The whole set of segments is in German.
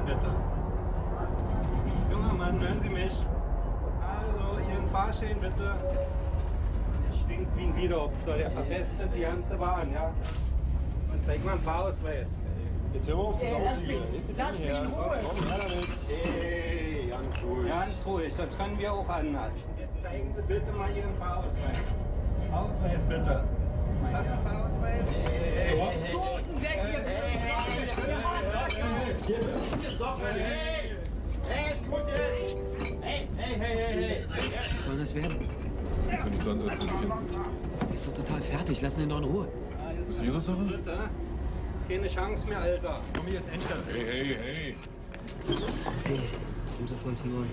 Fahrschein bitte. Junger Mann, hören Sie mich? Also, Ihren Fahrschein bitte. Der stinkt wie ein Wiederopfer, der verpestet die ganze Bahn, ja? Und zeig mal einen Fahrausweis. Jetzt hör mal auf das Aufliegen. Lass mich in Ruhe. Hey, ganz ruhig. Ganz ruhig, das können wir auch anders. Jetzt zeigen Sie bitte mal Ihren Fahrausweis. Ausweis bitte. Hast du einen Fahrausweis? Pfoten weg hier! Hier wird nicht gesoffen. Hey, ist gut jetzt! Hey! Was soll das werden? Das kannst du nicht sonst als finden. Er ist doch total fertig. Lass ihn doch in Ruhe. Was ist Ihre Sache? Bitte. Keine Chance mehr, Alter. Komm, hier ist Endstation. Hey. Hey, haben sie vorhin verloren.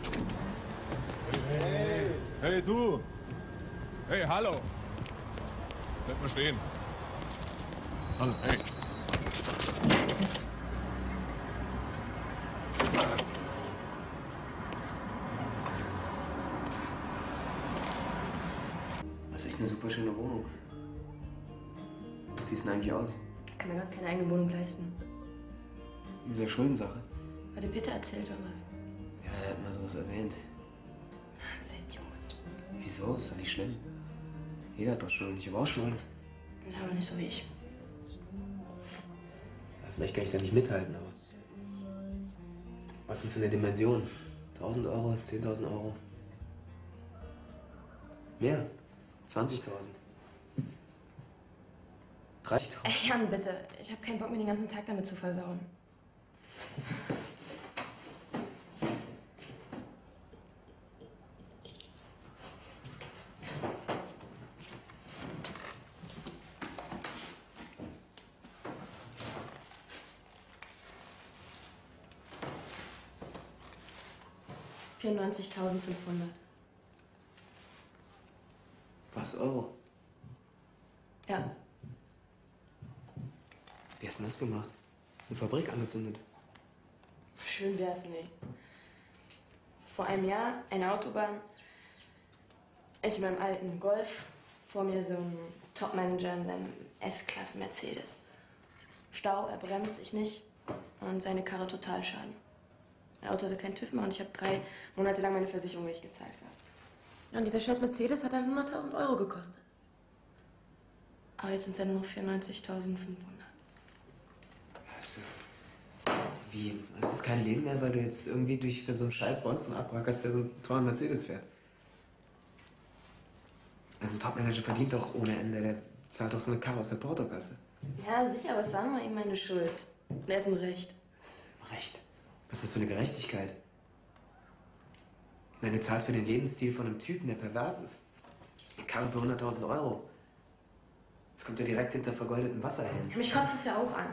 Hey, du. Hey, hallo. Bleib mal stehen. Hallo, hey. Das ist echt eine super schöne Wohnung. Wie sieht es denn eigentlich aus? Ich kann mir gerade keine eigene Wohnung leisten. In dieser Schuldensache. Hat dir Peter erzählt oder was? Ja, der hat mal sowas erwähnt. Seid Junge. Wieso? Ist doch nicht schlimm. Jeder hat doch Schulden. Ich habe auch Schulden. Ja, aber nicht so wie ich. Ja, vielleicht kann ich da nicht mithalten, aber... Was denn für eine Dimension? 1.000 Euro? 10.000 Euro? Mehr? 20.000? 30.000? Ey, Jan, bitte. Ich habe keinen Bock, mir den ganzen Tag damit zu versauen. $94.500. Was, Euro? Ja. Wie hast du das gemacht? Ist eine Fabrik angezündet. Schön wär's nicht. Vor einem Jahr eine Autobahn. Ich in meinem alten Golf. Vor mir so ein Topmanager in seinem S-Klasse Mercedes. Stau, er bremst, ich nicht. Und seine Karre total Schaden. Mein Auto hatte keinen TÜV mehr und ich habe 3 Monate lang meine Versicherung nicht gezahlt gehabt. Und dieser scheiß Mercedes hat dann 100.000 Euro gekostet. Aber jetzt sind es ja nur noch 94.500. Also, wie? Das ist kein Leben mehr, weil du jetzt irgendwie für so einen scheiß Bonzen abrackerst, der so einen teuren Mercedes fährt. Also ein Topmanager verdient doch ohne Ende. Der zahlt doch so eine Karre aus der Portokasse. Ja, sicher, aber es war nun mal eben meine Schuld. Und er ist im Recht. Recht? Was ist das für eine Gerechtigkeit? Ich meine, du zahlst für den Lebensstil von einem Typen, der pervers ist. Eine Karre für 100.000 Euro. Jetzt kommt er direkt hinter vergoldetem Wasser hin. Ja, mich kotzt es ja auch an.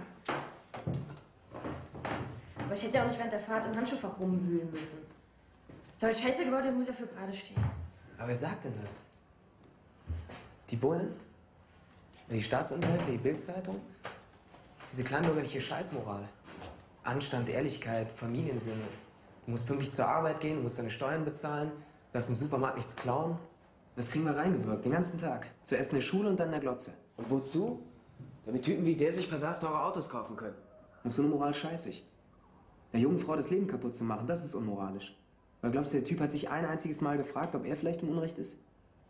Aber ich hätte ja auch nicht während der Fahrt im Handschuhfach rumwühlen müssen. Ich habe Scheiße gebaut, jetzt muss ich dafür gerade stehen. Aber wer sagt denn das? Die Bullen? Die Staatsanwälte, die Bild-Zeitung? Das ist diese kleinbürgerliche Scheißmoral. Anstand, Ehrlichkeit, Familiensinn. Du musst pünktlich zur Arbeit gehen, du musst deine Steuern bezahlen, du darfst im Supermarkt nichts klauen. Das kriegen wir reingewirkt, den ganzen Tag. Zuerst in der Schule und dann in der Glotze. Und wozu? Damit Typen wie der sich pervers teure Autos kaufen können. Auf so eine Moral scheiß ich. Einer jungen Frau das Leben kaputt zu machen, das ist unmoralisch. Weil glaubst du, der Typ hat sich ein einziges Mal gefragt, ob er vielleicht im Unrecht ist?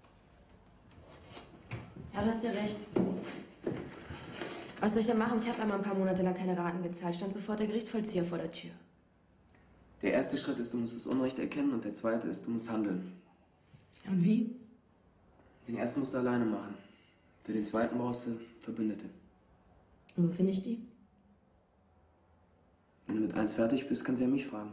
Ja, du hast ja recht. Was soll ich denn machen? Ich habe einmal ein paar Monate lang keine Raten gezahlt. Stand sofort der Gerichtsvollzieher vor der Tür. Der erste Schritt ist, du musst das Unrecht erkennen und der zweite ist, du musst handeln. Und wie? Den ersten musst du alleine machen. Für den zweiten brauchst du Verbündete. Und wo finde ich die? Wenn du mit eins fertig bist, kannst du ja mich fragen.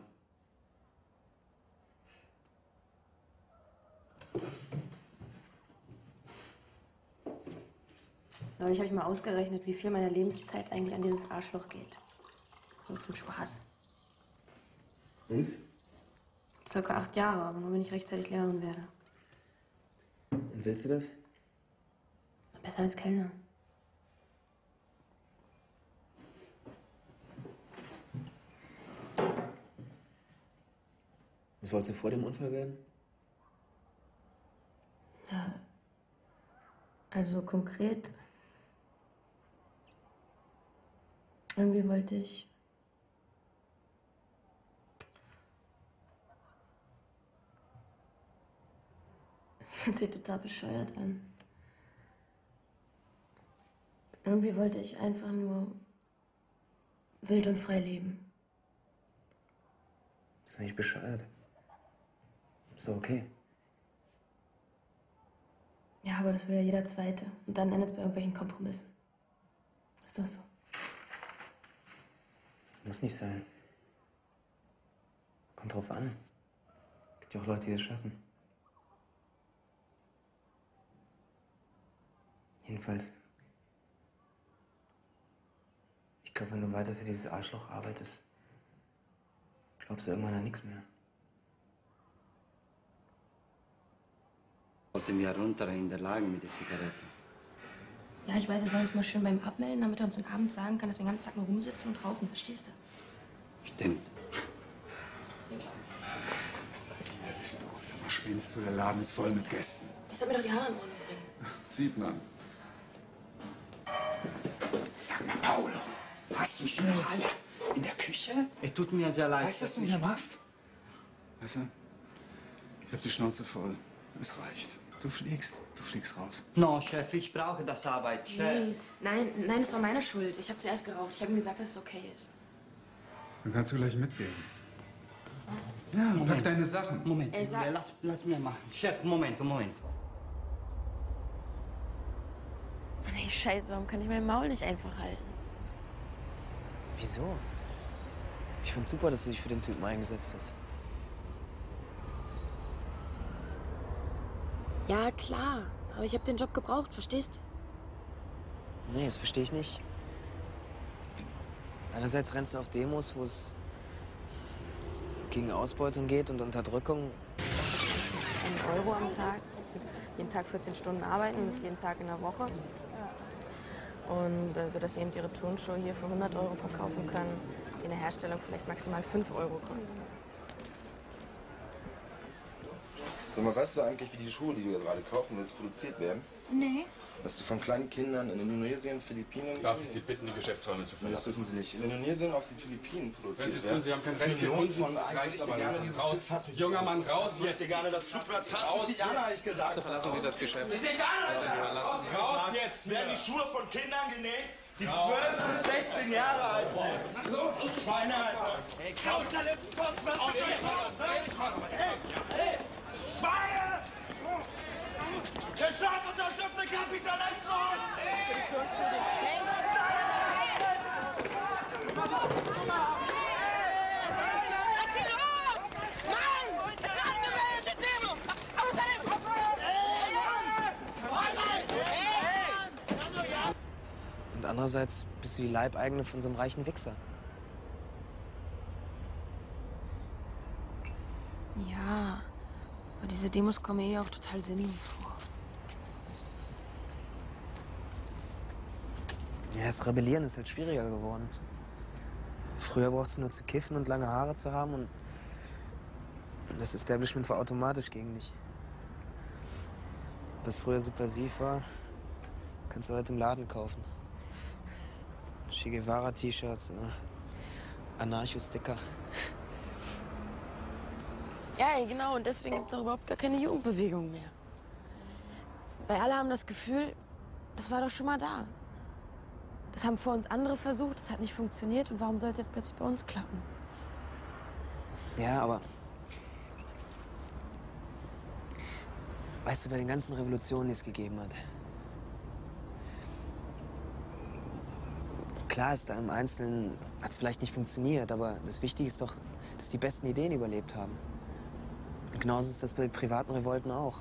Neulich habe ich mal ausgerechnet, wie viel meiner Lebenszeit eigentlich an dieses Arschloch geht. So zum Spaß. Und? Circa 8 Jahre, aber nur wenn ich rechtzeitig Lehrerin werde. Und willst du das? Besser als Kellner. Was wolltest du vor dem Unfall werden? Ja. Also konkret. Irgendwie wollte ich Das hört sich total bescheuert an. Irgendwie wollte ich einfach nur wild und frei leben. Ist nicht bescheuert. Ist doch okay. Ja, aber das will ja jeder Zweite. Und dann endet es bei irgendwelchen Kompromissen. Ist das so? Muss nicht sein. Kommt drauf an. Gibt ja auch Leute, die es schaffen. Jedenfalls. Ich glaube, wenn du weiter für dieses Arschloch arbeitest, glaubst du irgendwann an nichts mehr. Ich wollte mir runter in der Lage mit der Zigarette. Ja, ich weiß, wir sollen uns mal schön beim Abmelden, damit er uns am Abend sagen kann, dass wir den ganzen Tag nur rumsitzen und rauchen. Verstehst du? Stimmt. Ja, bist du. Sag mal, spinnst du? Der Laden ist voll mit Gästen. Ich soll mir doch die Haare in Ordnung bringen. Sieht man. Sag mal, Paolo, hast du sie noch alle in der Küche? Es tut mir sehr leid. Weißt du, was du hier machst? Weißt du, ich hab die Schnauze voll. Es reicht. Du fliegst raus. No, Chef, ich brauche das Arbeit, Chef. Nein, es war meine Schuld. Ich habe zuerst geraucht. Ich habe ihm gesagt, dass es okay ist. Dann kannst du gleich mitgehen. Was? Ja, pack deine Sachen. Moment, Ey, sag- lass mir machen. Chef, Moment. Nee, Scheiße, warum kann ich mein Maul nicht einfach halten? Wieso? Ich find's super, dass du dich für den Typen eingesetzt hast. Ja, klar. Aber ich habe den Job gebraucht, verstehst du? Nee, das verstehe ich nicht. Einerseits rennst du auf Demos, wo es gegen Ausbeutung geht und Unterdrückung. 1 Euro am Tag, jeden Tag 14 Stunden arbeiten, bis jeden Tag in der Woche. Und so, dass sie eben ihre Turnschuhe hier für 100 Euro verkaufen können, die in der Herstellung vielleicht maximal 5 Euro kosten. Sag mal, weißt du eigentlich, wie die Schuhe, die du gerade kaufen willst, produziert werden? Nee. Dass du von kleinen Kindern in Indonesien, Philippinen... Darf ich Sie bitten, die Geschäftsräume zu Nee, das verlassen? dürfen Sie nicht. In Indonesien auf den Philippinen produziert Hören Sie werden. zu, Sie haben kein Recht hier unten. Das reicht aber nicht. Raus. Junger Mann, raus. Ich möchte gerne das Flugblatt fassen. Raus Nicht an, habe ich gesagt. Verlassen Sie das Geschäft. Nicht an! Raus jetzt. Werden die Schuhe von Kindern genäht, die 12 bis 16 Jahre alt sind. Los, Schweine, Alter! Hey, Kapitalisten, was macht ihr? Hey, Schweine! Der Staat unterstützt den Kapitalismus! Für die Turnschuhe, hey! Was ist los? Mann! Es ist angemeldet, Demo! Und andererseits bist du die Leibeigene von so einem reichen Wichser. Ja, aber diese Demos kommen mir auch total sinnlos vor. Ja, das Rebellieren ist halt schwieriger geworden. Früher brauchst du nur zu kiffen und lange Haare zu haben und das Establishment war automatisch gegen dich. Was früher subversiv war, kannst du heute im Laden kaufen. Che Guevara-T-Shirts, Anarcho-Sticker. Ja, genau, und deswegen gibt es auch überhaupt gar keine Jugendbewegung mehr. Weil alle haben das Gefühl, das war doch schon mal da. Das haben vor uns andere versucht, das hat nicht funktioniert und warum soll es jetzt plötzlich bei uns klappen? Ja, aber weißt du, bei den ganzen Revolutionen, die es gegeben hat, klar ist da im Einzelnen, hat es vielleicht nicht funktioniert, aber das Wichtige ist doch, dass die besten Ideen überlebt haben. Und genauso ist das bei privaten Revolten auch.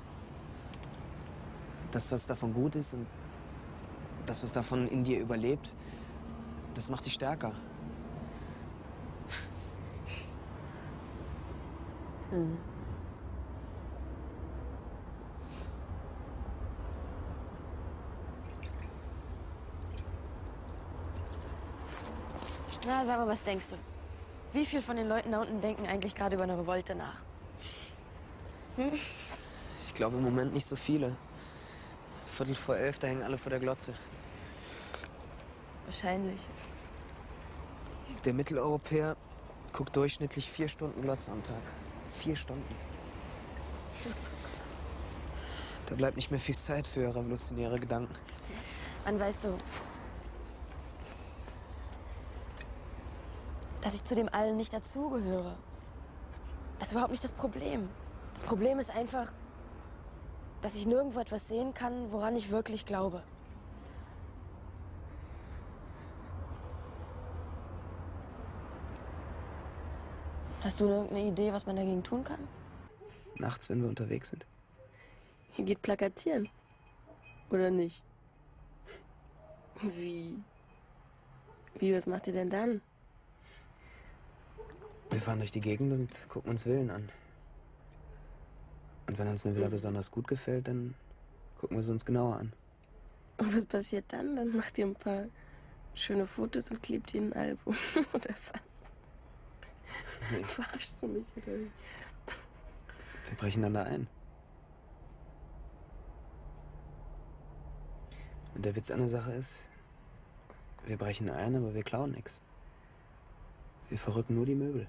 Das, was davon gut ist und das, was davon in dir überlebt, das macht dich stärker. Mhm. Na, sag mal, was denkst du? Wie viel von den Leuten da unten denken eigentlich gerade über eine Revolte nach? Hm? Ich glaube im Moment nicht so viele. 11:15, da hängen alle vor der Glotze. Wahrscheinlich. Der Mitteleuropäer guckt durchschnittlich 4 Stunden Glotze am Tag. 4 Stunden. Da bleibt nicht mehr viel Zeit für revolutionäre Gedanken. Mann, weißt du, dass ich zu dem allen nicht dazugehöre. Das ist überhaupt nicht das Problem. Das Problem ist einfach, dass ich nirgendwo etwas sehen kann, woran ich wirklich glaube. Hast du irgendeine Idee, was man dagegen tun kann? Nachts, wenn wir unterwegs sind. Ihr geht plakatieren. Oder nicht? Wie? Was macht ihr denn dann? Wir fahren durch die Gegend und gucken uns Villen an. Und wenn uns eine Villa besonders gut gefällt, dann gucken wir sie uns genauer an. Und was passiert dann? Dann macht ihr ein paar schöne Fotos und klebt die in ein Album. Oder was? Nee. Verarschst du mich, oder wie? Wir brechen dann da ein. Und der Witz an der Sache ist, wir brechen ein, aber wir klauen nichts. Wir verrücken nur die Möbel.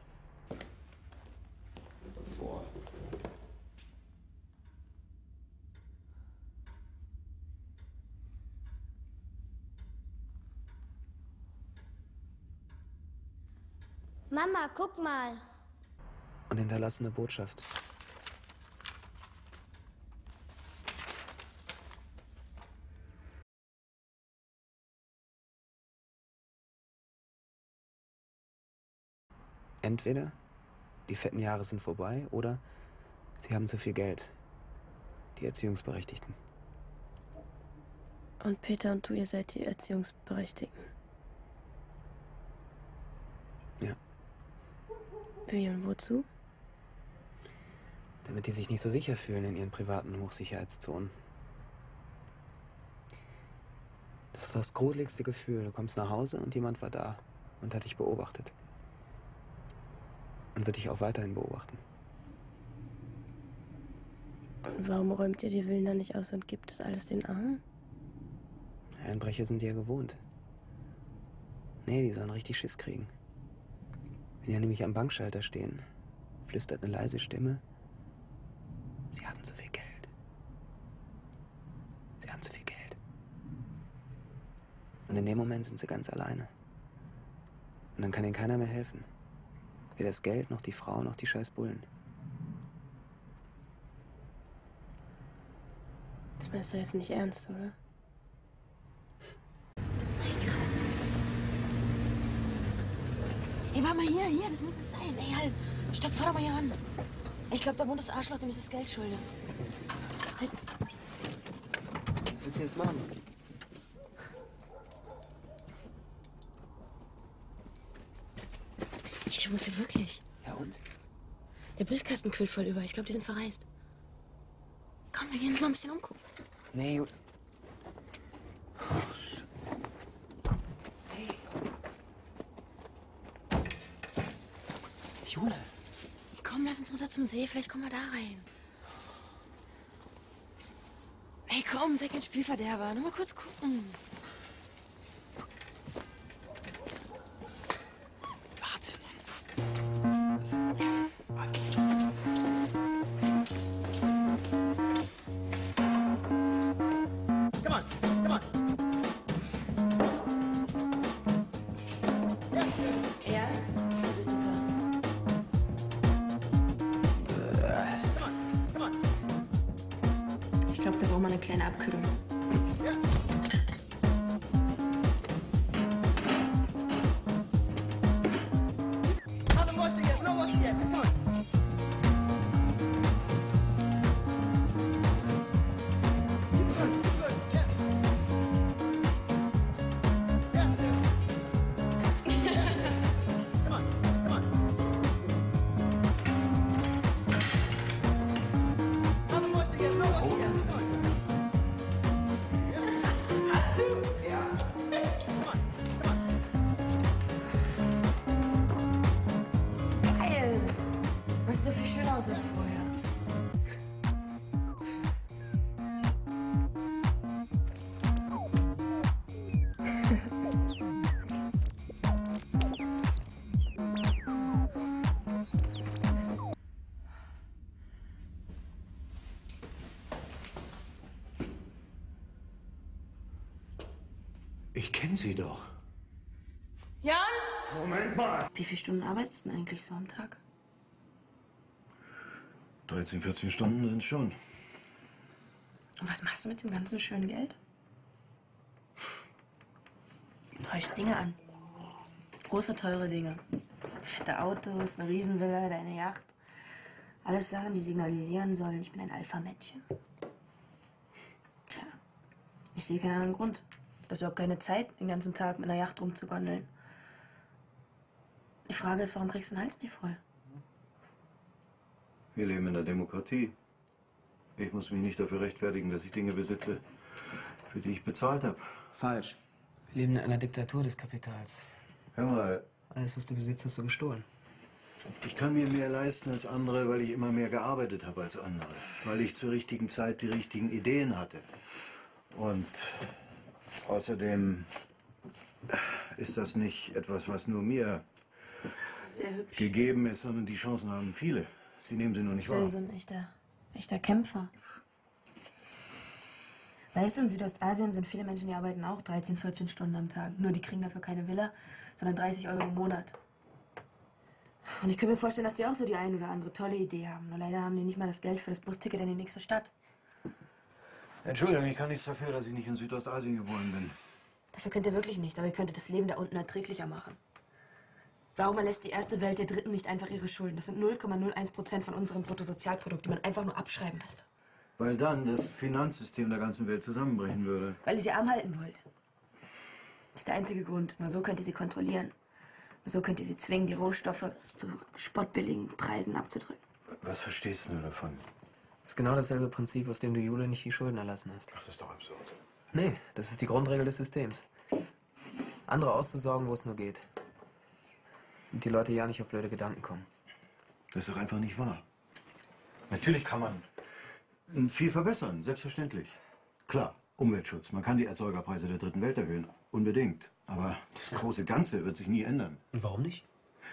Mama, guck mal. Und hinterlassen eine Botschaft. Entweder die fetten Jahre sind vorbei oder sie haben zu viel Geld. Die Erziehungsberechtigten. Und Peter und du, ihr seid die Erziehungsberechtigten. Ja. Wie und wozu? Damit die sich nicht so sicher fühlen in ihren privaten Hochsicherheitszonen. Das ist das gruseligste Gefühl. Du kommst nach Hause und jemand war da und hat dich beobachtet. Und wird dich auch weiterhin beobachten. Und warum räumt ihr die Villen dann nicht aus und gibt es alles den Armen? Einbrecher sind die ja gewohnt. Nee, die sollen richtig Schiss kriegen. Wenn die nämlich am Bankschalter stehen, flüstert eine leise Stimme: Sie haben zu viel Geld. Sie haben zu viel Geld. Und in dem Moment sind sie ganz alleine. Und dann kann ihnen keiner mehr helfen. Weder das Geld, noch die Frau, noch die scheiß Bullen. Das meinst du jetzt nicht ernst, oder? Krass. Ey, warte mal hier, das muss es sein. Ey, halt, stopp, fahr doch mal hier ran. Ich glaube, da wohnt das Arschloch, dem ist das Geld schuldig. Halt. Was willst du jetzt machen? Ey, der wohnt hier wirklich. Ja und? Der Briefkasten quillt voll über. Ich glaube, die sind verreist. Komm, wir gehen uns mal ein bisschen umgucken. Nee, Jule. Jule. Komm, lass uns runter zum See. Vielleicht kommen wir da rein. Ey, komm, sei kein Spielverderber. Nur mal kurz gucken. Warte, Mann. Was? Come on, come on. Ja, das ist er. Ich glaube, da braucht man eine kleine Abkühlung. Ich kenne Sie doch. Jan? Moment mal. Wie viele Stunden arbeitest du denn eigentlich so am Tag? 13, 14 Stunden sind schon. Und was machst du mit dem ganzen schönen Geld? Häufst Dinge an. Große, teure Dinge. Fette Autos, eine Riesenvilla, deine Yacht. Alles Sachen, die signalisieren sollen, ich bin ein Alpha-Männchen. Tja, ich sehe keinen anderen Grund. Du hast überhaupt keine Zeit, den ganzen Tag mit einer Yacht rumzugondeln. Die Frage ist, warum kriegst du den Hals nicht voll? Wir leben in der Demokratie. Ich muss mich nicht dafür rechtfertigen, dass ich Dinge besitze, für die ich bezahlt habe. Falsch. Wir leben in einer Diktatur des Kapitals. Hör mal. Alles, was du besitzt, hast du gestohlen. Ich kann mir mehr leisten als andere, weil ich immer mehr gearbeitet habe als andere. Weil ich zur richtigen Zeit die richtigen Ideen hatte. Und außerdem ist das nicht etwas, was nur mir Sehr hübsch. gegeben ist, sondern die Chancen haben viele. Sie nehmen sie nur nicht Bist du wahr. so ein echter Kämpfer. Weißt du, in Südostasien sind viele Menschen, die arbeiten auch 13, 14 Stunden am Tag. Nur die kriegen dafür keine Villa, sondern 30 Euro im Monat. Und ich könnte mir vorstellen, dass die auch so die ein oder andere tolle Idee haben. Nur leider haben die nicht mal das Geld für das Busticket in die nächste Stadt. Entschuldigung, ich kann nichts dafür, dass ich nicht in Südostasien geboren bin. Dafür könnt ihr wirklich nichts, aber ihr könntet das Leben da unten erträglicher machen. Warum erlässt die erste Welt der Dritten nicht einfach ihre Schulden? Das sind 0,01% von unserem Bruttosozialprodukt, die man einfach nur abschreiben lässt. Weil dann das Finanzsystem der ganzen Welt zusammenbrechen würde. Weil ihr sie arm halten wollt. Das ist der einzige Grund. Nur so könnt ihr sie kontrollieren. Nur so könnt ihr sie zwingen, die Rohstoffe zu spottbilligen Preisen abzudrücken. Was verstehst du davon? Das ist genau dasselbe Prinzip, aus dem du Jule nicht die Schulden erlassen hast. Ach, das ist doch absurd. Nee, das ist die Grundregel des Systems. Andere auszusorgen, wo es nur geht. Und die Leute ja nicht auf blöde Gedanken kommen. Das ist doch einfach nicht wahr. Natürlich kann man viel verbessern, selbstverständlich. Klar, Umweltschutz. Man kann die Erzeugerpreise der Dritten Welt erhöhen. Unbedingt. Aber das große Ganze wird sich nie ändern. Und warum nicht?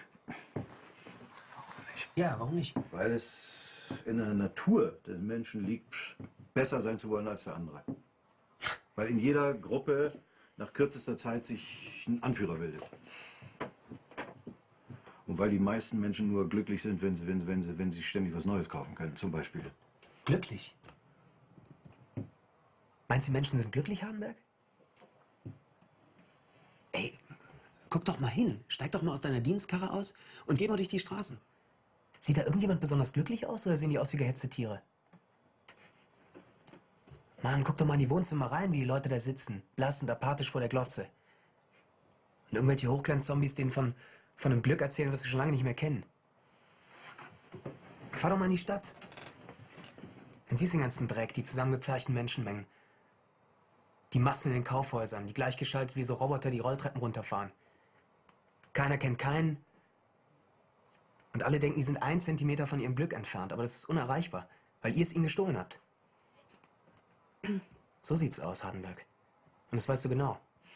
Ja, warum nicht? Weil es in der Natur des Menschen liegt, besser sein zu wollen als der andere. Weil in jeder Gruppe nach kürzester Zeit sich ein Anführer bildet. Und weil die meisten Menschen nur glücklich sind, wenn sie ständig was Neues kaufen können, zum Beispiel. Glücklich? Meinst du, Menschen sind glücklich, Hardenberg? Ey, guck doch mal hin. Steig doch mal aus deiner Dienstkarre aus und geh mal durch die Straßen. Sieht da irgendjemand besonders glücklich aus oder sehen die aus wie gehetzte Tiere? Mann, guck doch mal in die Wohnzimmer rein, wie die Leute da sitzen. Blass und apathisch vor der Glotze. Und irgendwelche Hochglanz-Zombies, denen von einem Glück erzählen, was sie schon lange nicht mehr kennen. Fahr doch mal in die Stadt. Dann siehst du den ganzen Dreck, die zusammengepferchten Menschenmengen. Die Massen in den Kaufhäusern, die gleichgeschaltet wie so Roboter die Rolltreppen runterfahren. Keiner kennt keinen. Und alle denken, die sind 1 Zentimeter von ihrem Glück entfernt. Aber das ist unerreichbar, weil ihr es ihnen gestohlen habt. So sieht's aus, Hardenberg. Und das weißt du genau.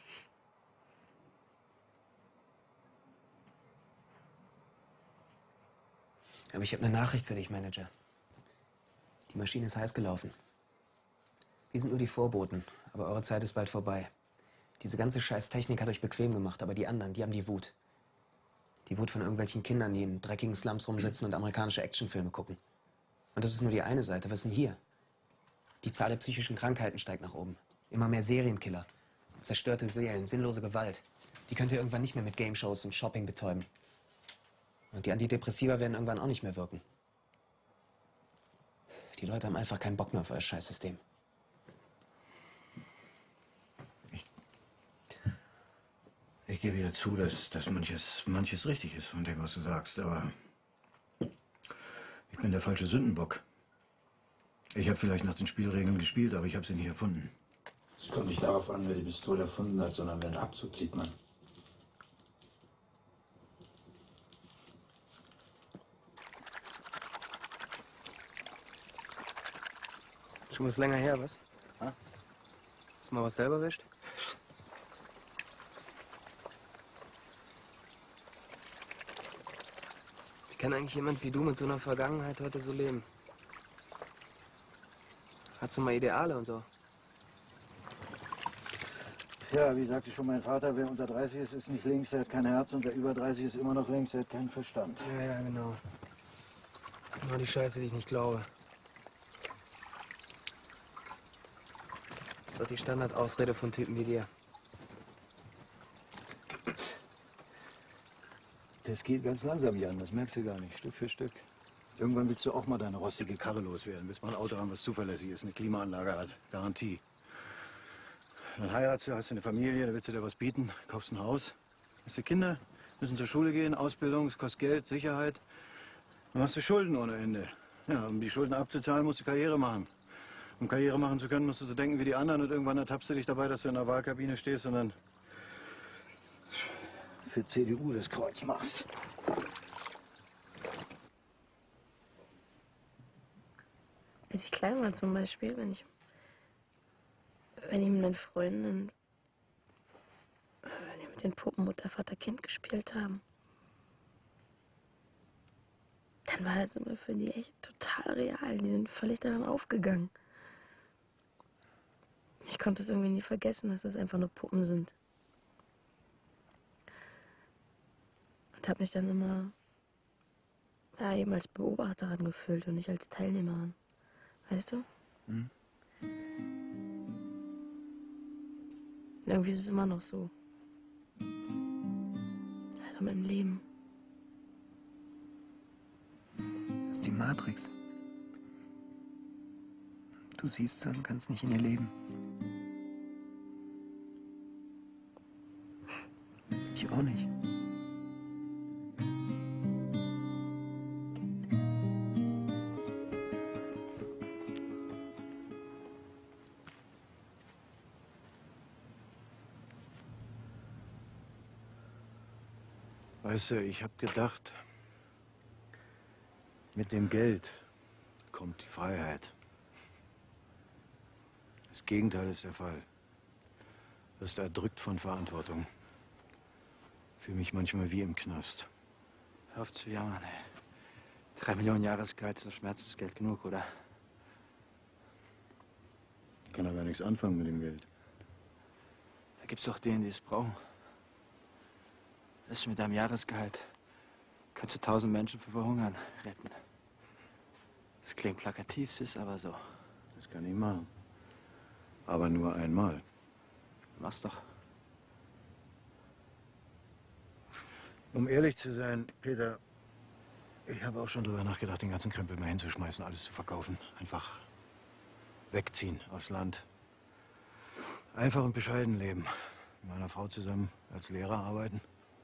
Aber ich habe eine Nachricht für dich, Manager. Die Maschine ist heiß gelaufen. Wir sind nur die Vorboten, aber eure Zeit ist bald vorbei. Diese ganze Scheiß-Technik hat euch bequem gemacht, aber die anderen, die haben die Wut. Die Wut von irgendwelchen Kindern, die in dreckigen Slums rumsitzen und amerikanische Actionfilme gucken. Und das ist nur die eine Seite. Was ist denn hier? Die Zahl der psychischen Krankheiten steigt nach oben. Immer mehr Serienkiller. Zerstörte Seelen, sinnlose Gewalt. Die könnt ihr irgendwann nicht mehr mit Game-Shows und Shopping betäuben. Und die Antidepressiva werden irgendwann auch nicht mehr wirken. Die Leute haben einfach keinen Bock mehr auf euer Scheißsystem. Ich gebe dir zu, dass manches richtig ist von dem, was du sagst, aber ich bin der falsche Sündenbock. Ich habe vielleicht nach den Spielregeln gespielt, aber ich habe sie nicht erfunden. Es kommt nicht darauf an, wer die Pistole erfunden hat, sondern wer einen Abzug zieht, man. Schon was länger her, was? Ha? Hast du mal was selber wischt? Wie kann eigentlich jemand wie du mit so einer Vergangenheit heute so leben? Hast du mal Ideale und so? Tja, wie sagte schon mein Vater, wer unter 30 ist, ist nicht links, der hat kein Herz. Und wer über 30 ist, immer noch links, der hat keinen Verstand. Ja, ja, genau. Das ist genau die Scheiße, die ich nicht glaube. Das ist doch die Standardausrede von Typen wie dir. Das geht ganz langsam, Jan, das merkst du gar nicht, Stück für Stück. Irgendwann willst du auch mal deine rostige Karre loswerden. Willst mal ein Auto haben, was zuverlässig ist, eine Klimaanlage hat, Garantie. Dann heiratst du, hast du eine Familie, dann willst du dir was bieten, kaufst ein Haus. Hast du Kinder, müssen zur Schule gehen, Ausbildung, es kostet Geld, Sicherheit. Dann machst du Schulden ohne Ende. Ja, um die Schulden abzuzahlen, musst du Karriere machen. Um Karriere machen zu können, musst du so denken wie die anderen und irgendwann ertappst du dich dabei, dass du in der Wahlkabine stehst und dann für CDU das Kreuz machst. Als ich klein war zum Beispiel, wenn ich mit meinen Freunden, wenn wir mit den Puppen Mutter, Vater, Kind gespielt haben, dann war das immer für die echt total real. Die sind völlig daran aufgegangen. Ich konnte es irgendwie nie vergessen, dass das einfach nur Puppen sind. Und habe mich dann immer eben als Beobachterin gefühlt und nicht als Teilnehmerin. Weißt du? Hm? Und irgendwie ist es immer noch so. Also mit dem Leben. Das ist die Matrix. Du siehst sie und kannst nicht in ihr leben. Ich auch nicht. Weißt du, ich habe gedacht, mit dem Geld kommt die Freiheit. Das Gegenteil ist der Fall. Du wirst erdrückt von Verantwortung. Fühle mich manchmal wie im Knast. Hör auf zu jammern, ey. 3 Millionen Jahresgehalt ist doch Schmerzensgeld genug, oder? Ich kann doch gar nichts anfangen mit dem Geld. Da gibt's doch denen, die es brauchen. Weißt du, mit deinem Jahresgehalt könntest du 1000 Menschen vor Verhungern retten. Das klingt plakativ, es ist aber so. Das kann ich machen. Aber nur einmal. Mach's doch. Um ehrlich zu sein, Peter, ich habe auch schon drüber nachgedacht, den ganzen Krempel mal hinzuschmeißen, alles zu verkaufen. Einfach wegziehen aufs Land. Einfach und bescheiden leben. Mit meiner Frau zusammen als Lehrer arbeiten.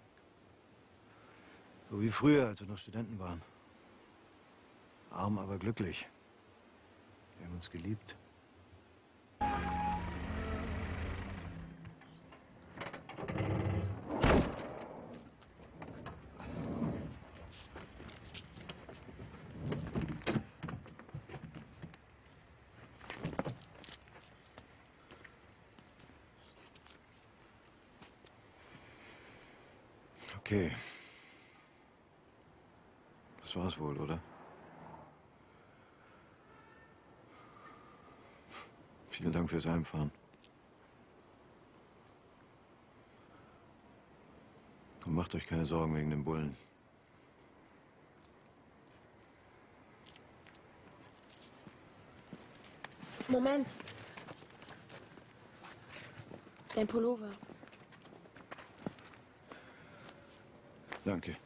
So wie früher, als wir noch Studenten waren. Arm, aber glücklich. Wir haben uns geliebt. Okay. Das war's wohl, oder? Vielen Dank fürs Heimfahren. Und macht euch keine Sorgen wegen dem Bullen. Moment. Dein Pullover. Danke.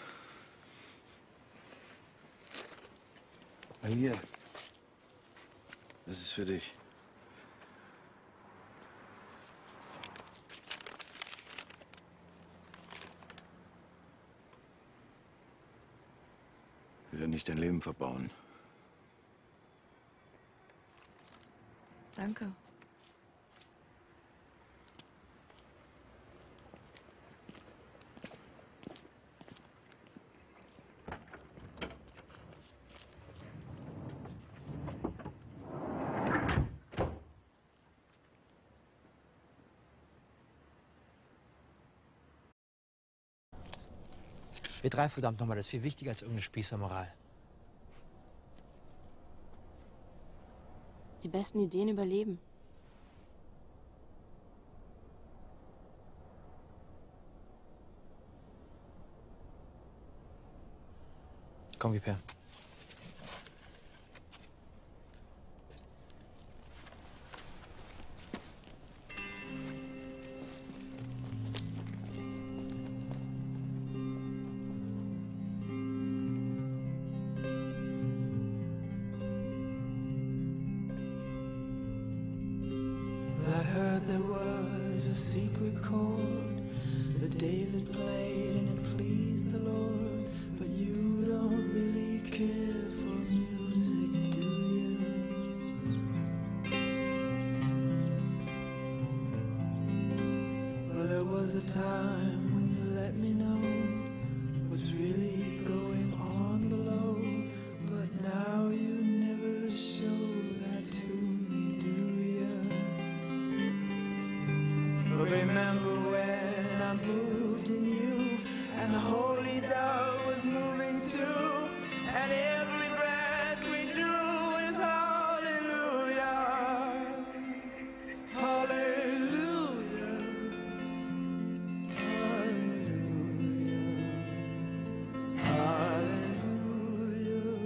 Na hier. Das ist für dich. Ich will dir nicht dein Leben verbauen. Danke. Wir drei, verdammt nochmal, das ist viel wichtiger als irgendeine Spießermoral. Die besten Ideen überleben. Komm, gib her. I heard there was a secret chord that David played and it pleased the Lord. But you don't really care for music, do you? Well, there was a time when you let me know what's really going on below. But now you never show that to me, do you? But remember when I moved in you, and the holy dove was moving too, and every breath we drew is hallelujah, hallelujah, hallelujah, hallelujah.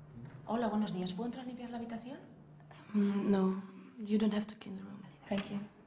Hola, buenos días. ¿Puedo entrar a limpiar la habitación? No, you don't have to clean the room. Thank you.